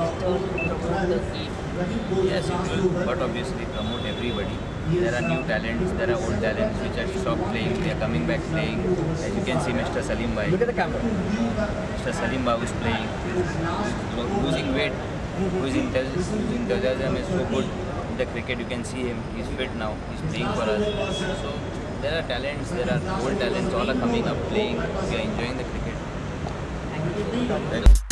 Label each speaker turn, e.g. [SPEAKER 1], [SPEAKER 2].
[SPEAKER 1] promote the game?
[SPEAKER 2] Yes, it will, but obviously promote everybody. There are new talents, there are old talents which have stopped playing, they are coming back playing. As you can see, Mr. Salim Bhai.
[SPEAKER 1] Look at the camera.
[SPEAKER 2] Mr. Salim Bhai is playing, losing weight, whose enthusiasm is so good in the cricket. You can see him, he's fit now, he's playing for us. So there are talents, there are old talents, all are coming up playing. We are enjoying the cricket.
[SPEAKER 1] Thank you.